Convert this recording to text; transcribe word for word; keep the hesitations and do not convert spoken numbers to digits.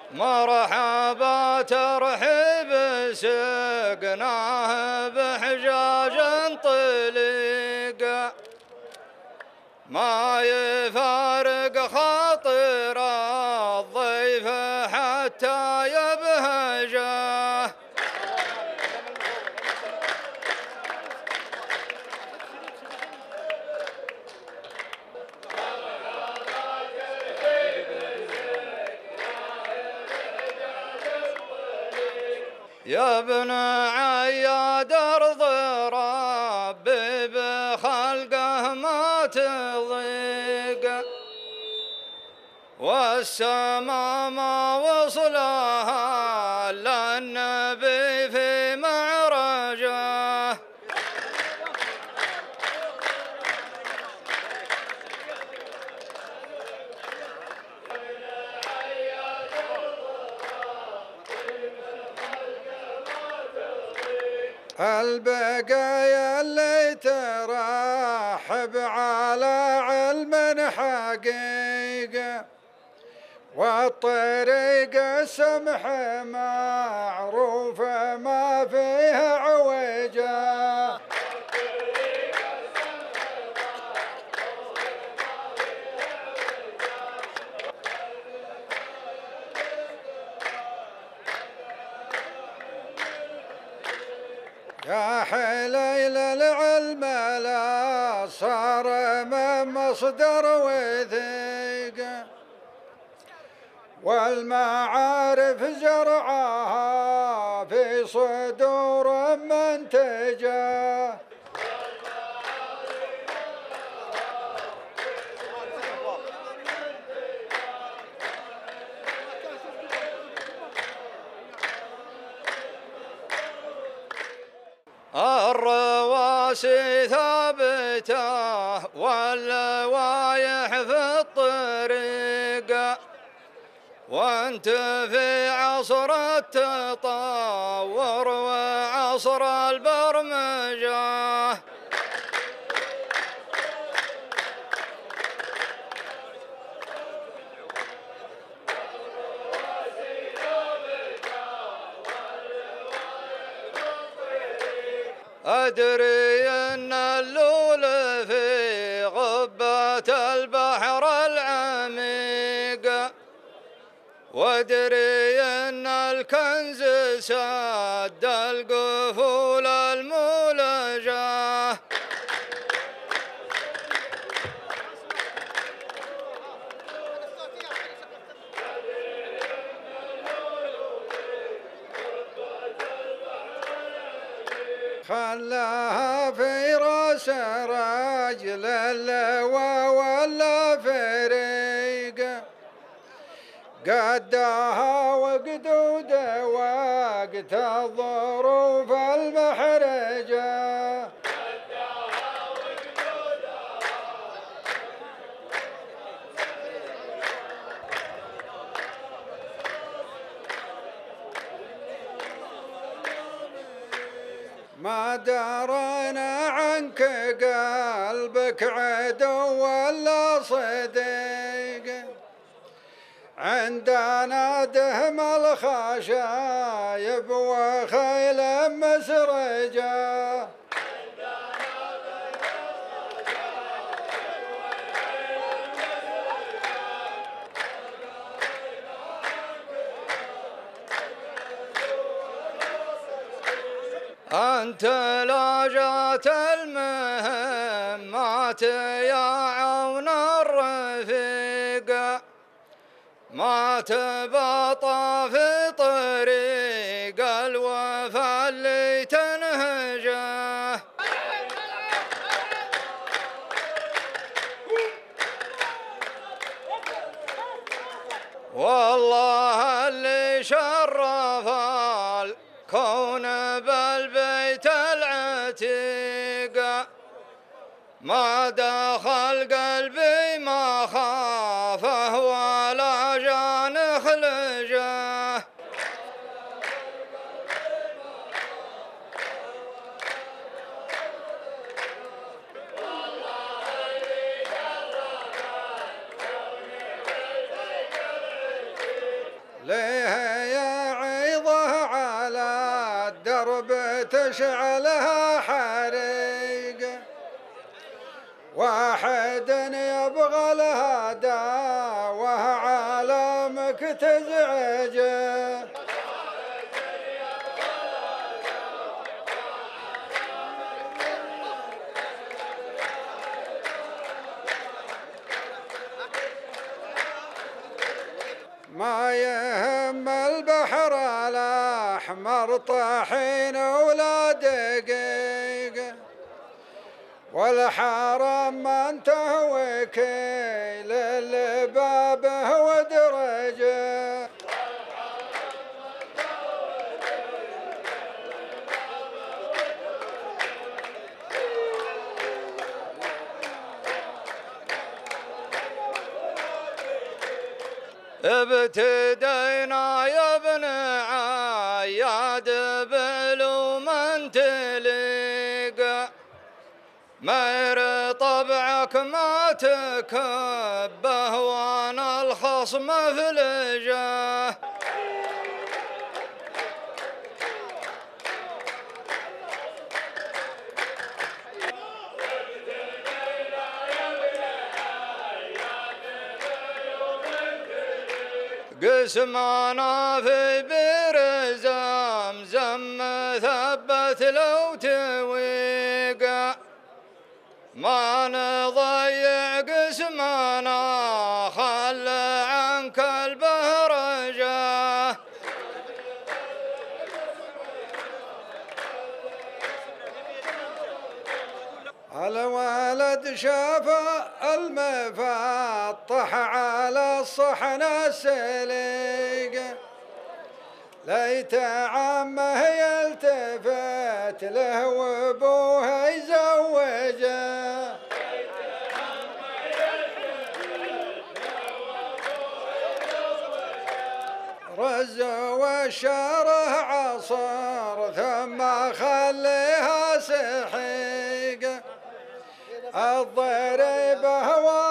مرحبا ترحب سقناه بحجاج طليق، ما يفارق خاطر الضيف حتى يبهجه. يا ابن عياد ارض ربي بخلقه ما تضيق، والسما ما وصلها الا النبي في معرجه. البقايا اللي ترحب على علم حقيقة، والطريق السمح معروفة ما فيها عوجة. يا حليل العلم لا صار من مصدر وثيق، والمعارف زرعها في صدور منتجه. الرواسي ثابته واللوايح في الطريق، وانت في عصر التطور وعصر البرمجه. أدري أن اللول في غبة البحر العميق، وأدري أن الكنز سد القفول المولجة. خلاها في راس راجل اللواء ولا فريق، قداها وقدود وقت الظروف المحرجة. ما درينا عنك قلبك عدو ولا صديق، عندنا دهم الخشايب وخيل مسرجة. أنت لاجت المهمات يا عون الرفيق، ما تباطى في طريق الوفا اللي تنهجه. والله اللي شرف الكون بالبيت العتيق، ما دخل قلبي ما خافه ولا جان خلجه. ليه عليها يا عيضه على الدرب تشعلها حريق، واحد يبغى لها داوه عالمك تزعجه. ما يهم البحر الأحمر طاحين ولا دقيق، والحرم من تهويك للبابه ودرجه. ابتدينا يا ابن عياد بلو من تليق، مير طبعك ما تكبه وانا الخصم فلجه. قسمنا في بير زمزم ثبت لو تويق، ما نضيع قسمنا خل عنك البهرجة. الولد شاف المفطح على الصحن السليق، ليت عمه يلتفت له وابوه يزوجه. رز والشاره عصر ثم خليها سحيق، الضريبه